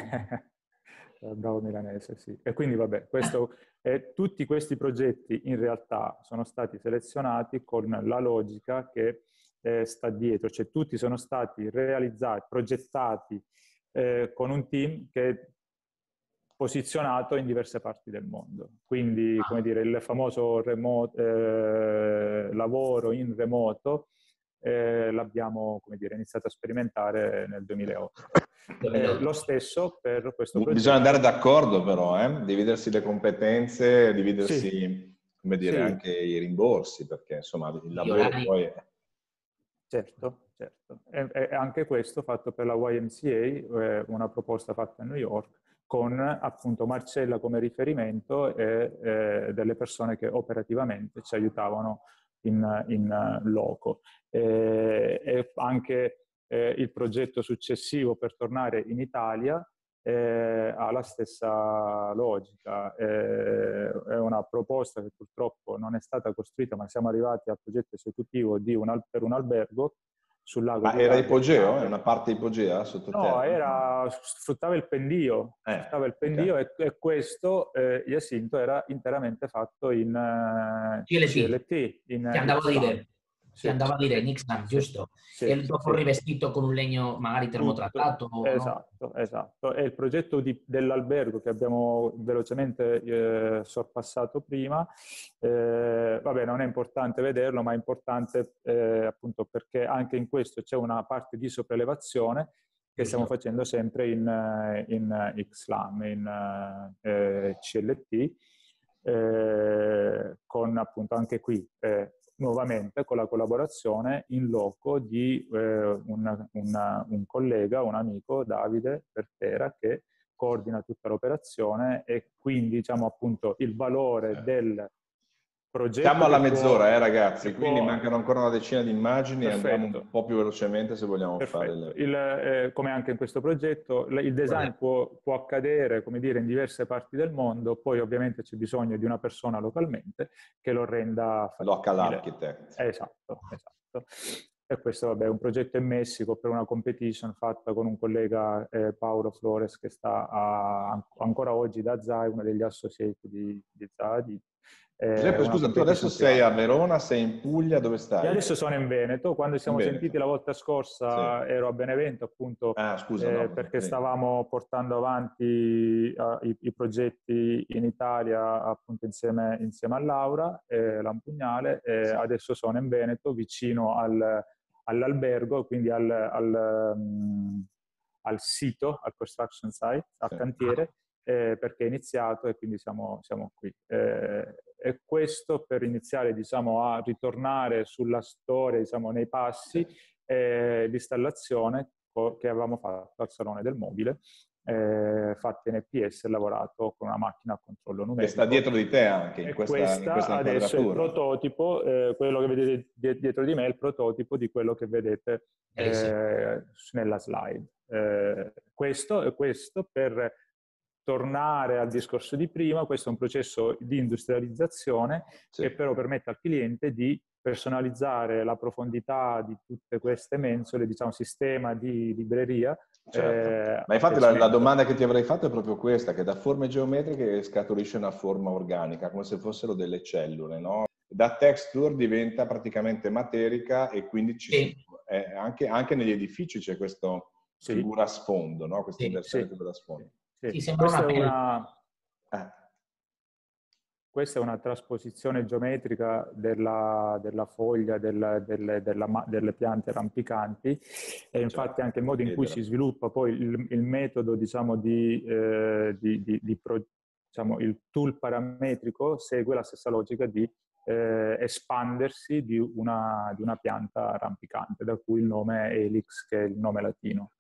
Speaker 3: Bravo milanese, sì. E quindi vabbè, questo, eh, tutti questi progetti in realtà sono stati selezionati con la logica che eh, sta dietro, cioè tutti sono stati realizzati, progettati eh, con un team che è posizionato in diverse parti del mondo. Quindi, come dire, il famoso remote, eh, lavoro in remoto eh, l'abbiamo, come dire, iniziato a sperimentare nel duemilaotto. Eh, lo stesso per questo progetto.
Speaker 1: Bisogna andare d'accordo però, eh? Dividersi le competenze, dividersi,
Speaker 3: sì.
Speaker 1: come dire,
Speaker 3: sì.
Speaker 1: anche i rimborsi, perché insomma il lavoro poi è...
Speaker 3: Certo, certo. E, e anche questo fatto per la Y M C A, eh, una proposta fatta a New York, con appunto Marcella come riferimento e eh, delle persone che operativamente ci aiutavano in, in loco. E, e anche eh, il progetto successivo per tornare in Italia eh, ha la stessa logica. Eh, è una proposta che purtroppo non è stata costruita, ma siamo arrivati al progetto esecutivo di un, per un albergo sul lago
Speaker 1: Ma
Speaker 3: di
Speaker 1: era
Speaker 3: Garda.
Speaker 1: ipogeo? È una parte ipogea sottoterra?
Speaker 3: No, era, sfruttava il pendio,
Speaker 1: eh,
Speaker 3: sfruttava il pendio
Speaker 1: okay.
Speaker 3: e, e questo, eh, Jacinto, era interamente fatto in uh,
Speaker 2: C L T.
Speaker 3: C L T. In,
Speaker 2: ti andavo a dire,
Speaker 3: sì,
Speaker 2: ti andavo a dire,
Speaker 3: sì,
Speaker 2: Nixman,
Speaker 3: sì,
Speaker 2: giusto?
Speaker 3: sì,
Speaker 2: e dopo
Speaker 3: sì.
Speaker 2: rivestito con un legno magari termotrattato?
Speaker 3: Tutto, esatto, no? Esatto. E il progetto di, dell'albergo che abbiamo velocemente eh, sorpassato prima, eh, vabbè, non è importante vederlo, ma è importante eh, appunto perché anche in questo c'è una parte di sopraelevazione che stiamo facendo sempre in, in X-LAM, in eh, C L T, eh, con appunto anche qui eh, nuovamente con la collaborazione in loco di eh, una, una, un collega, un amico, Davide Pertera, che coordina tutta l'operazione e quindi diciamo appunto il valore del progetto.
Speaker 1: Siamo alla mezz'ora,
Speaker 3: può,
Speaker 1: eh ragazzi, quindi
Speaker 3: può...
Speaker 1: mancano ancora una decina di immagini e andiamo un po' più velocemente se vogliamo
Speaker 3: Perfetto.
Speaker 1: fare le...
Speaker 3: Il, eh, come anche in questo progetto, il design può, può accadere, come dire, in diverse parti del mondo, poi ovviamente c'è bisogno di una persona localmente che lo renda fattibile.
Speaker 1: Local architect.
Speaker 3: Esatto, esatto. E questo vabbè, è un progetto in Messico per una competition fatta con un collega, eh, Paolo Flores, che sta a, ancora oggi da Z A I, uno degli associati di, di Z A I. Eh,
Speaker 1: Giuseppe, scusa, tu adesso sei a Verona, sei in Puglia, dove stai?
Speaker 3: Io adesso sono in Veneto, quando ci siamo sentiti la volta scorsa sì. ero a Benevento appunto
Speaker 1: ah, scusa,
Speaker 3: eh,
Speaker 1: no,
Speaker 3: perché stavamo portando avanti uh, i, i progetti in Italia appunto insieme, insieme a Laura, eh, Lampugnale, e sì. Adesso sono in Veneto vicino al, all'albergo, quindi al, al, um, al sito, al construction site, al sì. cantiere, eh, perché è iniziato e quindi siamo, siamo qui. Eh, E questo per iniziare diciamo, a ritornare sulla storia, diciamo, nei passi, eh, l'installazione che avevamo fatto al Salone del Mobile, eh, fatta in E P S e lavorato con una macchina a controllo numerico.
Speaker 1: Che sta dietro di te anche, in
Speaker 3: e
Speaker 1: questa,
Speaker 3: questa,
Speaker 1: in questa
Speaker 3: adesso è il prototipo, eh, quello che vedete dietro di me è il prototipo di quello che vedete eh, nella slide. Eh, questo e questo per tornare al discorso di prima, questo è un processo di industrializzazione sì. che però permette al cliente di personalizzare la profondità di tutte queste mensole, diciamo sistema di libreria.
Speaker 1: Certo.
Speaker 3: Eh,
Speaker 1: Ma infatti la, la domanda che ti avrei fatto è proprio questa, che da forme geometriche scaturisce una forma organica, come se fossero delle cellule, no? Da texture diventa praticamente materica e quindi ci sì. si, eh, anche, anche negli edifici c'è questa sì. figura a sfondo, no? Questa sì. inversione sì. figura a sfondo.
Speaker 3: Sì, sì, sembra questa, una è una, eh. questa è una trasposizione geometrica della, della foglia della, delle, della, delle piante rampicanti e infatti certo, anche il modo in cui si sviluppa poi il, il metodo, diciamo, di, eh, di, di, di pro, diciamo, il tool parametrico segue la stessa logica di eh, espandersi di una, di una pianta rampicante, da cui il nome Helix, che è il nome latino.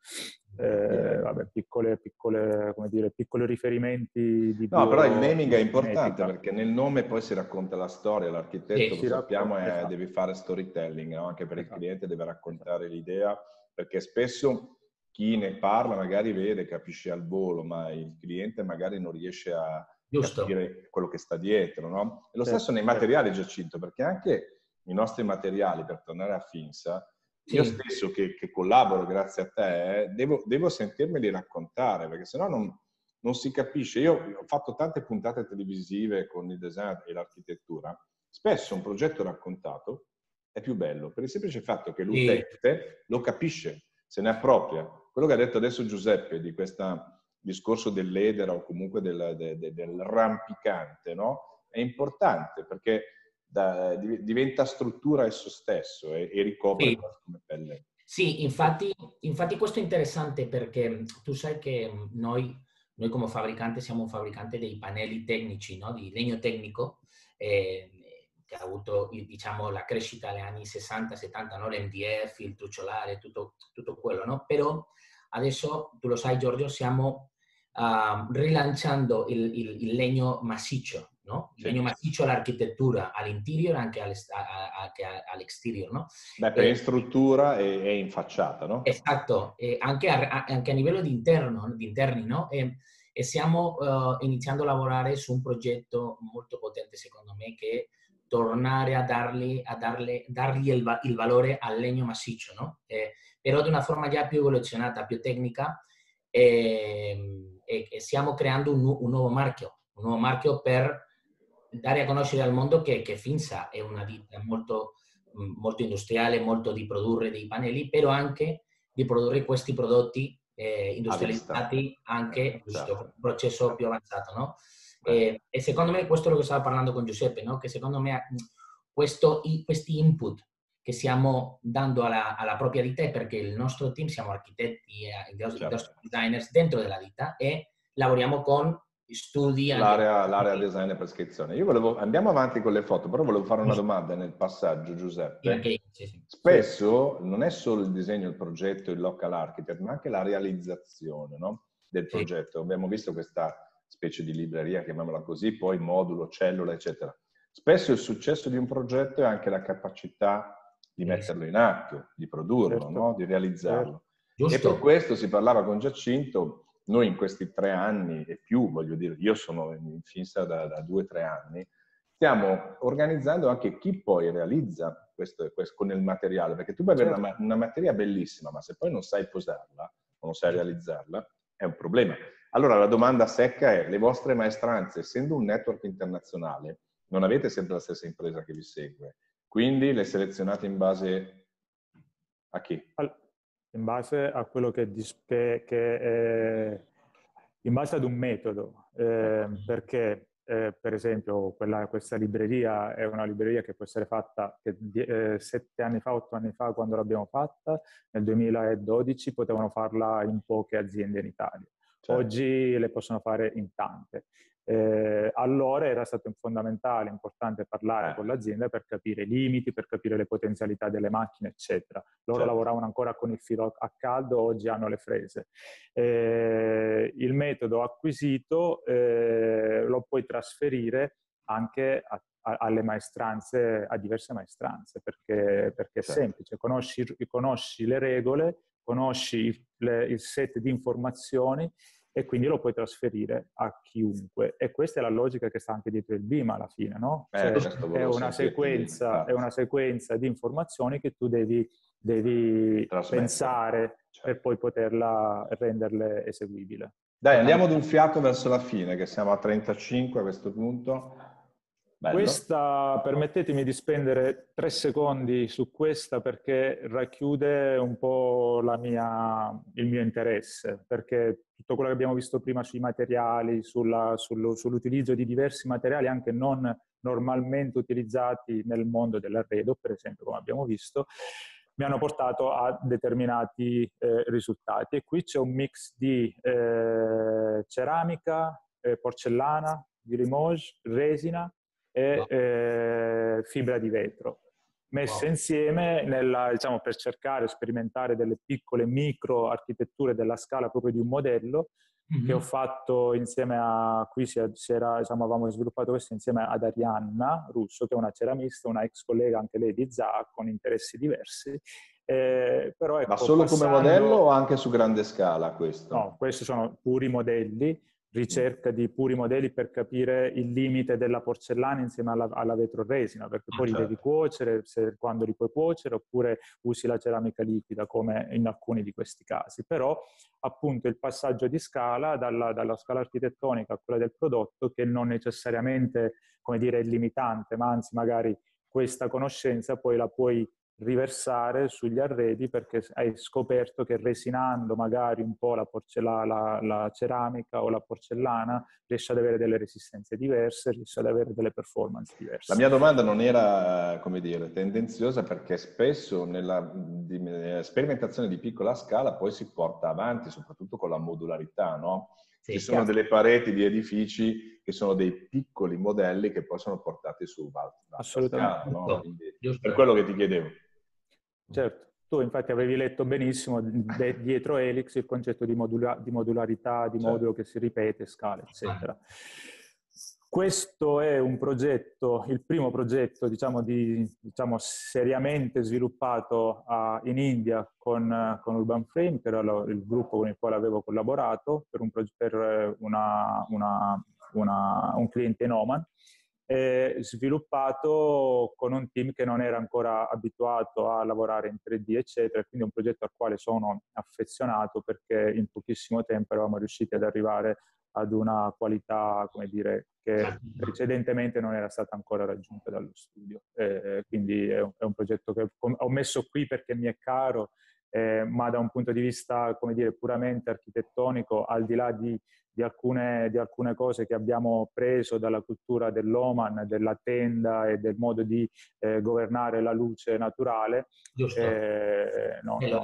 Speaker 3: Eh, vabbè, piccole, piccole, come dire, piccoli riferimenti di
Speaker 1: No,
Speaker 3: bio,
Speaker 1: però il naming è importante
Speaker 3: genetica.
Speaker 1: perché nel nome poi si racconta la storia, l'architetto,
Speaker 3: sì,
Speaker 1: lo sappiamo,
Speaker 3: racconta,
Speaker 1: è,
Speaker 3: esatto.
Speaker 1: devi fare storytelling, no? Anche per esatto. il cliente deve raccontare esatto. l'idea, perché spesso chi ne parla magari vede, capisce al volo, ma il cliente magari non riesce a Giusto. capire quello che sta dietro, no? E lo certo, stesso nei materiali, certo. Giacinto, perché anche i nostri materiali, per tornare a Finsa,
Speaker 2: Sì.
Speaker 1: Io stesso che, che collaboro grazie a te, eh, devo, devo sentirmeli raccontare, perché sennò non, non si capisce. Io ho fatto tante puntate televisive con il design e l'architettura. Spesso un progetto raccontato è più bello, per il semplice fatto che l'utente lo capisce, se ne appropria. Quello che ha detto adesso Giuseppe di questo discorso dell'edera o comunque del, del, del rampicante, no? È importante perché da, diventa struttura esso stesso e, e ricopre
Speaker 2: Sì.
Speaker 1: quasi come pelle.
Speaker 2: Sì, infatti, infatti questo è interessante perché tu sai che noi, noi come fabbricante siamo un fabbricante dei pannelli tecnici, no? Di legno tecnico, eh, che ha avuto, diciamo, la crescita negli anni sessanta settanta, no? L'M D F, il truciolare, tutto, tutto quello, no? Però adesso, tu lo sai Giorgio, stiamo uh, rilanciando il, il, il legno massiccio, no? Il
Speaker 1: Sì.
Speaker 2: legno massiccio all'architettura, all'interior e anche all'exterior, no?
Speaker 1: Beh, per
Speaker 2: e,
Speaker 1: in struttura e, e in facciata, no?
Speaker 2: Esatto, e anche, a, anche a livello di, interno, di interni, no? E, e stiamo uh, iniziando a lavorare su un progetto molto potente, secondo me, che è tornare a dargli, a darle, dargli il, il valore al legno massiccio, no? Eh, però di una forma già più evoluzionata, più tecnica, e, e, e stiamo creando un, un nuovo marchio, un nuovo marchio per dare a conoscere al mondo che, che Finsa è una ditta molto, molto industriale, molto di produrre dei pannelli, però anche di produrre questi prodotti eh, industrializzati anche
Speaker 1: eh,
Speaker 2: giusto,
Speaker 1: certo.
Speaker 2: con un processo più avanzato, no? E, e secondo me questo è quello che stavo parlando con Giuseppe, no? Che secondo me questo, questi input che stiamo dando alla, alla propria ditta è perché il nostro team siamo architetti e industrial
Speaker 1: certo.
Speaker 2: designers dentro della ditta e lavoriamo con studi anche...
Speaker 1: L'area design e prescrizione. Io volevo, andiamo avanti con le foto, però volevo fare una domanda nel passaggio, Giuseppe.
Speaker 2: Anche, sì, sì.
Speaker 1: Spesso non è solo il disegno, il progetto, il local architect, ma anche la realizzazione, no? Del progetto. Sì. Abbiamo visto questa specie di libreria, chiamiamola così, poi modulo, cellula, eccetera. Spesso il successo di un progetto è anche la capacità di metterlo in atto, di produrlo, certo. No? Di realizzarlo. Certo. E per questo si parlava con Giacinto. Noi in questi tre anni e più, voglio dire, io sono in Finsa da, da due o tre anni, stiamo organizzando anche chi poi realizza questo, questo con il materiale, perché tu puoi avere certo. una, una materia bellissima, ma se poi non sai posarla o non sai realizzarla, è un problema. Allora la domanda secca è, le vostre maestranze, essendo un network internazionale, non avete sempre la stessa impresa che vi segue, quindi le selezionate in base a chi?
Speaker 3: In base a quello che, che, che è, in base ad un metodo, eh, perché eh, per esempio quella, questa libreria è una libreria che può essere fatta che, eh, sette anni fa, otto anni fa quando l'abbiamo fatta, nel duemiladodici potevano farla in poche aziende in Italia, certo. Oggi le possono fare in tante. Eh, allora era stato fondamentale, importante parlare eh. con l'azienda per capire i limiti, per capire le potenzialità delle macchine, eccetera. Loro certo. lavoravano ancora con il filo a caldo, oggi hanno le frese. Eh, il metodo acquisito eh, lo puoi trasferire anche a, a, alle maestranze, a diverse maestranze, perché, perché certo. è semplice, conosci, conosci le regole, conosci le, il set di informazioni e quindi lo puoi trasferire a chiunque. E questa è la logica che sta anche dietro il B I M alla fine, no? Cioè, eh, è, una sequenza, è una sequenza di informazioni che tu devi, devi pensare certo. per poi poterla renderle eseguibili.
Speaker 1: Dai, andiamo d'un fiato verso la fine, che siamo a trentacinque a questo punto. Bello.
Speaker 3: Questa, permettetemi di spendere tre secondi su questa perché racchiude un po' la mia, il mio interesse, perché tutto quello che abbiamo visto prima sui materiali, sulla, sullo, sull'utilizzo di diversi materiali anche non normalmente utilizzati nel mondo dell'arredo, per esempio, come abbiamo visto, mi hanno portato a determinati eh, risultati. E qui c'è un mix di eh, ceramica, eh, porcellana, di Limoges, resina, e eh, fibra di vetro messe wow. insieme nella, diciamo, per cercare di sperimentare delle piccole micro architetture della scala proprio di un modello mm-hmm. che ho fatto insieme a qui si, si era, diciamo, avevamo sviluppato questo insieme ad Arianna Russo, che è una ceramista, una ex collega anche lei di Z A A con interessi diversi. Eh, però ecco,
Speaker 1: ma solo
Speaker 3: passando...
Speaker 1: come modello o anche su grande scala questo?
Speaker 3: No, questi sono puri modelli. ricerca di puri modelli per capire il limite della porcellana insieme alla, alla vetroresina, perché poi ah, li certo. devi cuocere, se, quando li puoi cuocere, oppure usi la ceramica liquida, come in alcuni di questi casi. Però appunto il passaggio di scala dalla, dalla scala architettonica a quella del prodotto, che non necessariamente, come dire, è limitante, ma anzi magari questa conoscenza poi la puoi riversare sugli arredi, perché hai scoperto che resinando magari un po' la, porcella, la, la ceramica o la porcellana riesce ad avere delle resistenze diverse, riesce ad avere delle performance diverse.
Speaker 1: La mia domanda non era, come dire, tendenziosa, perché spesso nella, di, nella sperimentazione di piccola scala poi si porta avanti, soprattutto con la modularità, no? Sì, ci sono chiaro. Delle pareti di edifici che sono dei piccoli modelli che poi sono portati su alta scala, no? Quindi, per quello che ti chiedevo.
Speaker 3: Certo, tu infatti avevi letto benissimo de, dietro Helix il concetto di, modula, di modularità, di certo. modulo che si ripete, scala, eccetera. Questo è un progetto, il primo progetto, diciamo, di, diciamo seriamente sviluppato uh, in India con, uh, con Urban Frame, che era lo, il gruppo con il quale avevo collaborato per un, per una, una, una, un cliente in Oman. Eh, sviluppato con un team che non era ancora abituato a lavorare in tre D, eccetera, quindi è un progetto al quale sono affezionato, perché in pochissimo tempo eravamo riusciti ad arrivare ad una qualità, come dire, che precedentemente non era stata ancora raggiunta dallo studio. Eh, quindi è un, è un progetto che ho messo qui perché mi è caro, eh, ma da un punto di vista, come dire, puramente architettonico, al di là di Di alcune, di alcune cose che abbiamo preso dalla cultura dell'Oman, della tenda e del modo di eh, governare la luce naturale. Eh, no, no.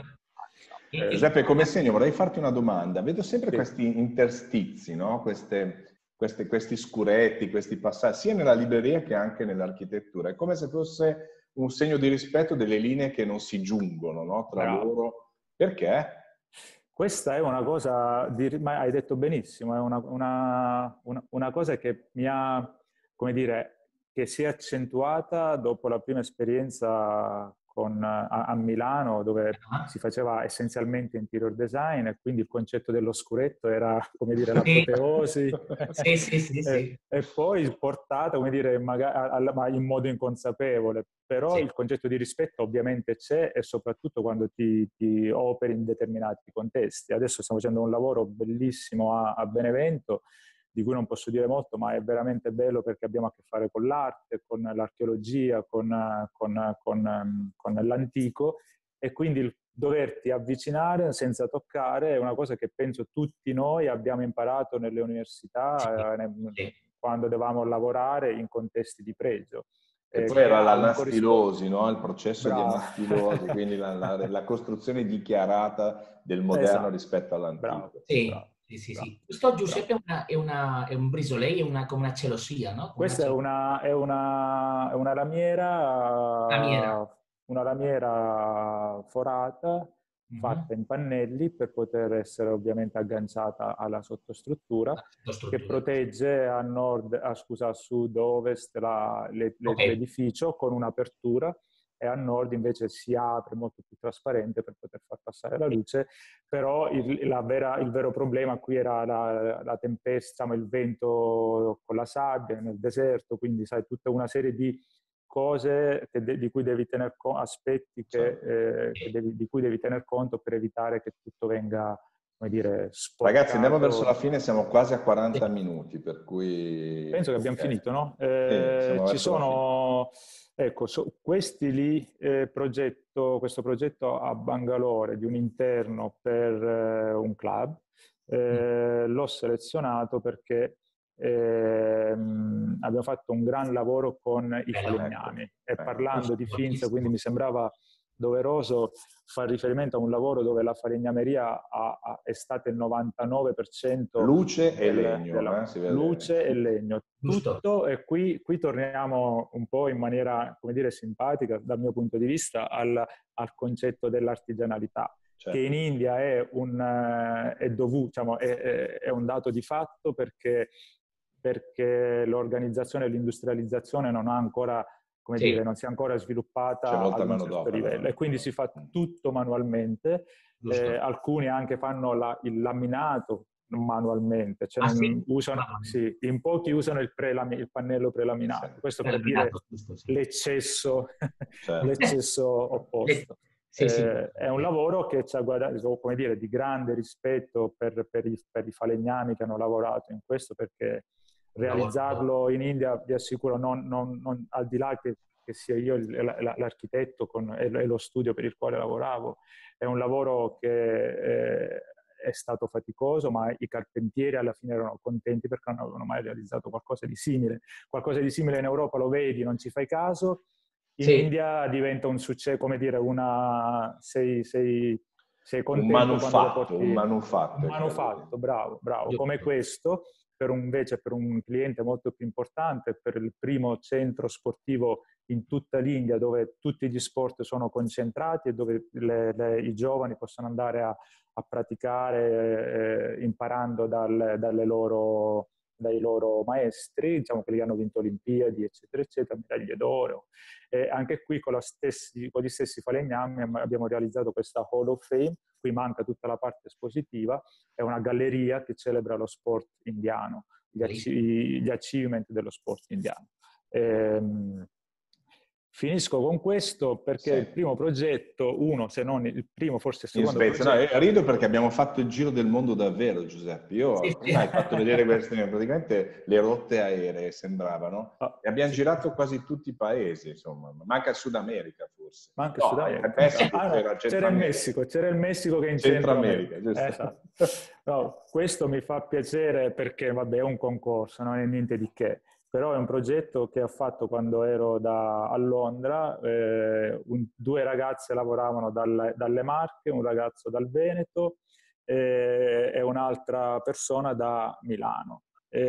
Speaker 1: Eh, Giuseppe, come segno vorrei farti una domanda. Vedo sempre sì. questi interstizi, no? Queste, queste, questi scuretti, questi passaggi, sia nella libreria che anche nell'architettura. È come se fosse un segno di rispetto delle linee che non si giungono, no? Tra Bravo. loro. Perché?
Speaker 3: Questa è una cosa, di, ma hai detto benissimo, è una, una, una, una cosa che mi ha, come dire, che si è accentuata dopo la prima esperienza con, a, a Milano, dove uh-huh. si faceva essenzialmente interior design, e quindi il concetto dello scuretto era, come dire, l'apoteosi.
Speaker 2: Sì, sì, sì, sì.
Speaker 3: E, e poi portata, come dire, magari, ma in modo inconsapevole. Però sì. il concetto di rispetto ovviamente c'è, e soprattutto quando ti, ti operi in determinati contesti. Adesso stiamo facendo un lavoro bellissimo a, a Benevento, di cui non posso dire molto, ma è veramente bello perché abbiamo a che fare con l'arte, con l'archeologia, con, con, con, con l'antico, e quindi il doverti avvicinare senza toccare è una cosa che penso tutti noi abbiamo imparato nelle università, sì. eh, sì. quando dovevamo lavorare in contesti di pregio.
Speaker 1: E eh, poi era l'anastilosi, no? Il processo Bravo. di anastilosi, quindi la, la, la costruzione dichiarata del moderno esatto. rispetto all'antico.
Speaker 2: Bravo. Sì. Bravo. Sì, sì, sì. Questo, Giuseppe, è, una, è, una, è un brisolei, è una, come una celossia, no? Come
Speaker 3: Questa
Speaker 2: una
Speaker 3: è, una, è una, una lamiera,
Speaker 2: lamiera,
Speaker 3: una lamiera forata, mm-hmm. fatta in pannelli per poter essere ovviamente agganciata alla sottostruttura, che protegge a nord, a, scusa, a sud, ovest la, le, okay. l'edificio con un'apertura, e a nord invece si apre molto più trasparente per poter far passare la luce. Però il, la vera, il vero problema qui era la, la tempesta, il vento con la sabbia nel deserto, quindi sai, tutta una serie di cose che de, di cui devi tener conto, aspetti che, eh, che devi, di cui devi tener conto per evitare che tutto venga, come dire, sporcato.
Speaker 1: Ragazzi, andiamo verso la fine, siamo quasi a quaranta minuti, per cui...
Speaker 3: Penso che abbiamo okay. finito, no? Eh, sì, ci sono... Ecco, so, questi lì, eh, progetto, questo progetto a Bangalore di un interno per eh, un club, eh, l'ho selezionato perché eh, abbiamo fatto un gran lavoro con i falegnami. E parlando di Finza, quindi mi sembrava doveroso fare riferimento a un lavoro dove la falegnameria ha, ha, è stata il novantanove per cento
Speaker 1: luce
Speaker 3: del,
Speaker 1: e legno,
Speaker 3: della,
Speaker 1: eh, si vede.
Speaker 3: luce e legno, tutto. E qui, qui torniamo un po' in maniera, come dire, simpatica dal mio punto di vista al, al concetto dell'artigianalità, certo. che in India è un, è dovuto, diciamo, è, è un dato di fatto, perché, perché l'organizzazione e l'industrializzazione non ha ancora, come sì. dire, non si è ancora sviluppata ad un certo livello, e quindi si fa tutto manualmente. Eh, alcuni anche fanno la, il laminato manualmente, cioè
Speaker 2: Ah,
Speaker 3: non
Speaker 2: sì?
Speaker 3: usano,
Speaker 2: Ah,
Speaker 3: sì, in pochi usano il, prelami- il pannello prelaminato, questo per dire
Speaker 2: prelaminato, giusto, sì.
Speaker 3: l'eccesso,
Speaker 1: Certo.
Speaker 3: l'eccesso
Speaker 2: Le-
Speaker 3: opposto.
Speaker 2: Sì, sì.
Speaker 3: Eh, è un lavoro che ci ha guadagnato, come dire, di grande rispetto per, per, i, per i falegnami che hanno lavorato in questo, perché realizzarlo in India, vi assicuro, non, non, non, al di là che, che sia io l'architetto con, e lo studio per il quale lavoravo, è un lavoro che eh, è stato faticoso, ma i carpentieri alla fine erano contenti perché non avevano mai realizzato qualcosa di simile. Qualcosa di simile in Europa lo vedi, non ci fai caso. In
Speaker 2: Sì.
Speaker 3: India diventa un successo, come dire, una... sei, sei, sei
Speaker 1: Un
Speaker 3: contento quando lo
Speaker 1: manufatto,
Speaker 3: porti...
Speaker 1: un manufatto.
Speaker 3: Un manufatto, bravo, bravo. Come questo, per un, invece per un cliente molto più importante, per il primo centro sportivo in tutta l'India dove tutti gli sport sono concentrati e dove le, le, i giovani possono andare a, a praticare eh, imparando dal, dalle loro, dai loro maestri, diciamo che li hanno vinto Olimpiadi, eccetera, eccetera, medaglie d'oro. E anche qui con, la stessi, con gli stessi falegnami abbiamo realizzato questa Hall of Fame. Qui manca tutta la parte espositiva, è una galleria che celebra lo sport indiano, gli, achi- gli achievement dello sport indiano. Ehm, Finisco con questo perché
Speaker 1: Sì.
Speaker 3: il primo progetto, uno se non il primo, forse il secondo
Speaker 1: in Svezia.
Speaker 3: progetto...
Speaker 1: No, rido perché abbiamo fatto il giro del mondo davvero, Giuseppe. Io
Speaker 2: Sì,
Speaker 1: prima
Speaker 2: sì.
Speaker 1: hai fatto vedere queste, praticamente le rotte aeree sembravano,
Speaker 3: Ah,
Speaker 1: e abbiamo
Speaker 3: sì.
Speaker 1: girato quasi tutti i paesi, insomma. Manca il Sud America forse.
Speaker 3: Manca il
Speaker 1: No,
Speaker 3: Sud
Speaker 1: manca il
Speaker 3: America.
Speaker 1: Messico,
Speaker 3: Ah,
Speaker 1: c'era
Speaker 3: no,
Speaker 1: il
Speaker 3: c'era
Speaker 1: Centro
Speaker 3: il
Speaker 1: America.
Speaker 3: Messico, c'era il Messico che è in
Speaker 1: Centro
Speaker 3: Centro
Speaker 1: America,
Speaker 3: America.
Speaker 1: giusto.
Speaker 3: Esatto. No, questo mi fa piacere perché, vabbè, è un concorso, non è niente di che. Però è un progetto che ho fatto quando ero da, a Londra, eh, un, due ragazze lavoravano dal, dalle Marche, un ragazzo dal Veneto eh, e un'altra persona da Milano.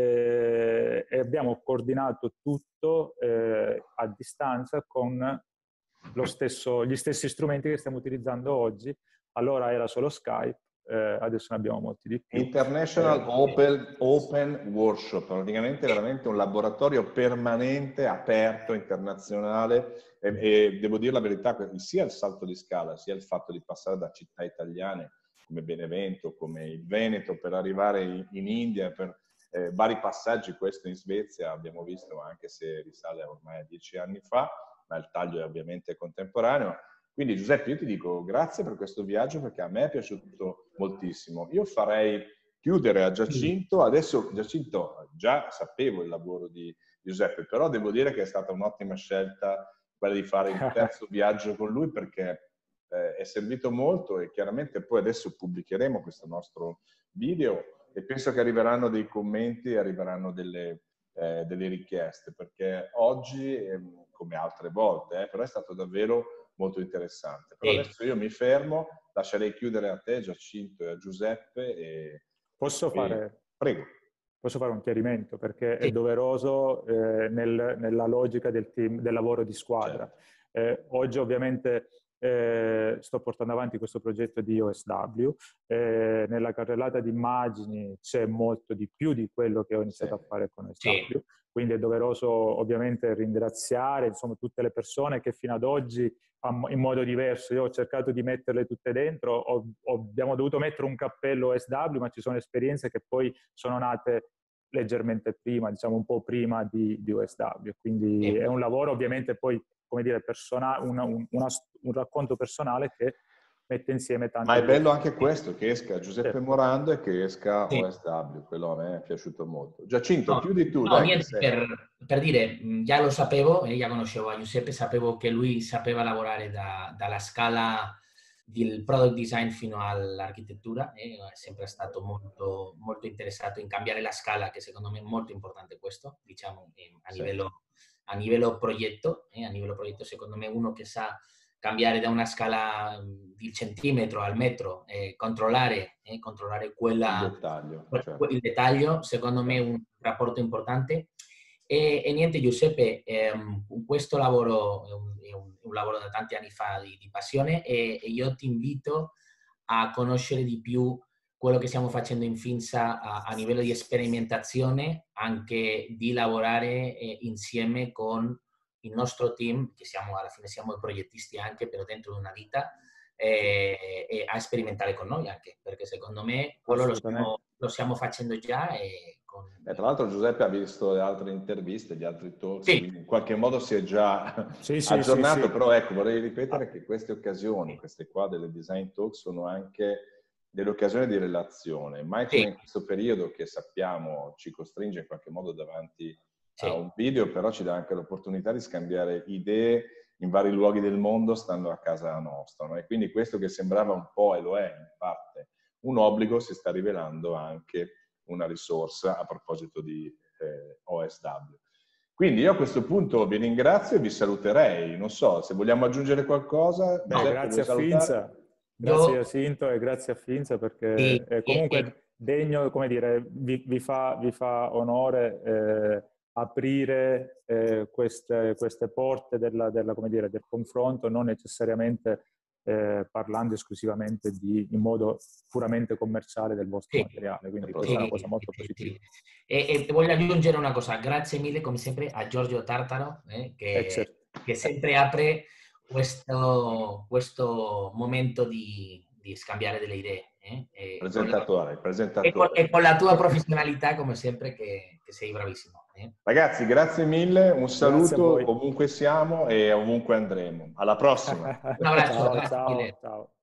Speaker 3: Eh, e abbiamo coordinato tutto eh, a distanza con lo stesso, gli stessi strumenti che stiamo utilizzando oggi. Allora era solo Skype, eh, adesso ne abbiamo molti di più.
Speaker 1: International
Speaker 3: Eh,
Speaker 1: Open, Open Workshop, praticamente veramente un laboratorio permanente, aperto, internazionale, e, e devo dire la verità, sia il salto di scala, sia il fatto di passare da città italiane come Benevento, come il Veneto, per arrivare in, in India, per eh, vari passaggi, questo in Svezia abbiamo visto, anche se risale ormai a dieci anni fa, ma il taglio è ovviamente contemporaneo. Quindi Giuseppe, io ti dico grazie per questo viaggio perché a me è piaciuto moltissimo. Io farei chiudere a Giacinto, adesso Giacinto già sapevo il lavoro di Giuseppe, però devo dire che è stata un'ottima scelta quella di fare il terzo viaggio con lui perché eh, è servito molto e chiaramente poi adesso pubblicheremo questo nostro video e penso che arriveranno dei commenti e arriveranno delle, eh, delle richieste perché oggi, eh, come altre volte, eh, però è stato davvero molto interessante. Però
Speaker 2: Sì.
Speaker 1: adesso io mi fermo, lascerei chiudere a te, Giacinto, e a Giuseppe. E,
Speaker 3: posso,
Speaker 1: e,
Speaker 3: fare,
Speaker 1: prego.
Speaker 3: posso fare un chiarimento perché
Speaker 2: Sì.
Speaker 3: è doveroso eh, nel, nella logica del, team, del lavoro di squadra.
Speaker 1: Certo.
Speaker 3: Eh, oggi ovviamente eh, sto portando avanti questo progetto di O S W, eh, nella carrellata di immagini c'è molto di più di quello che ho iniziato
Speaker 1: Sì.
Speaker 3: a fare con O S W.
Speaker 2: Sì.
Speaker 3: Quindi è doveroso ovviamente ringraziare insomma, tutte le persone che fino ad oggi in modo diverso, io ho cercato di metterle tutte dentro, ho, ho, abbiamo dovuto mettere un cappello O S W, ma ci sono esperienze che poi sono nate leggermente prima, diciamo un po' prima di, di O S W, quindi
Speaker 2: Sì.
Speaker 3: è un lavoro ovviamente poi, come dire, personale, una, un, una, un racconto personale che mette insieme tante
Speaker 1: Ma è bello
Speaker 3: cose.
Speaker 1: anche questo, che esca Giuseppe
Speaker 3: Sì.
Speaker 1: Morando e che esca
Speaker 2: Sì.
Speaker 1: O S W, quello a me è piaciuto molto. Giacinto,
Speaker 2: No,
Speaker 1: chiudi tu,
Speaker 2: no,
Speaker 1: dai. Che
Speaker 2: niente,
Speaker 1: sei.
Speaker 2: per, per dire, già lo sapevo, eh, già conoscevo a Giuseppe, sapevo che lui sapeva lavorare da, dalla scala del product design fino all'architettura, eh, è sempre stato molto, molto interessato in cambiare la scala, che secondo me è molto importante questo, diciamo, eh, a,
Speaker 1: Sì.
Speaker 2: livello, a livello progetto, eh, a livello progetto secondo me uno che sa cambiare da una scala di centimetro al metro, eh, controllare, eh, controllare quella,
Speaker 1: Il dettaglio.
Speaker 2: certo. Il dettaglio, secondo me è un rapporto importante. E, e niente Giuseppe, ehm, questo lavoro è un, è, un, è un lavoro da tanti anni fa di, di passione e, e io ti invito a conoscere di più quello che stiamo facendo in Finsa a, a livello di sperimentazione, anche di lavorare eh, insieme con il nostro team, che siamo alla fine siamo progettisti anche, però dentro di una ditta, e, e a sperimentare con noi anche, perché secondo me quello lo stiamo, lo stiamo facendo già. E con...
Speaker 1: eh, tra l'altro Giuseppe ha visto le altre interviste, gli altri talks,
Speaker 2: sì.
Speaker 1: quindi in qualche modo si è già
Speaker 3: sì, sì,
Speaker 1: aggiornato,
Speaker 3: sì, sì.
Speaker 1: Però ecco, vorrei ripetere che queste occasioni, queste qua delle design talks, sono anche delle occasioni di relazione, mai come
Speaker 2: sì.
Speaker 1: in questo periodo che sappiamo ci costringe in qualche modo davanti
Speaker 2: sì.
Speaker 1: a un video, però ci dà anche l'opportunità di scambiare idee in vari luoghi del mondo stando a casa nostra, no? E quindi questo che sembrava un po', e lo è in parte, un obbligo, si sta rivelando anche una risorsa a proposito di eh, O S W. Quindi io a questo punto vi ringrazio e vi saluterei. Non so, se vogliamo aggiungere qualcosa.
Speaker 3: No,
Speaker 1: Giuseppe,
Speaker 3: grazie a
Speaker 1: vuoi salutare?
Speaker 3: Finza, grazie
Speaker 2: Io...
Speaker 3: Jacinto e grazie a Finza perché
Speaker 2: sì,
Speaker 3: è comunque degno, come dire, vi, vi, fa, vi fa onore eh, aprire eh, queste, queste porte della, della, come dire, del confronto, non necessariamente eh, parlando esclusivamente di, in modo puramente commerciale del vostro
Speaker 2: sì,
Speaker 3: materiale, quindi
Speaker 1: sì,
Speaker 3: questa è una
Speaker 2: sì,
Speaker 3: cosa molto
Speaker 2: sì,
Speaker 3: positiva.
Speaker 2: sì. E, e voglio aggiungere una cosa, grazie mille come sempre a Giorgio Tartaro eh, che,
Speaker 3: certo.
Speaker 2: che sempre apre questo, questo momento di, di scambiare delle idee. Eh? E,
Speaker 1: presentatore,
Speaker 2: con la,
Speaker 1: presentatore.
Speaker 2: E, con, e con la tua professionalità come sempre che, che sei bravissimo. Eh?
Speaker 1: Ragazzi, grazie mille, un saluto ovunque siamo e ovunque andremo. Alla prossima.
Speaker 2: Un abbraccio,
Speaker 3: Ciao,
Speaker 2: grazie
Speaker 3: ciao,
Speaker 2: mille.
Speaker 3: ciao.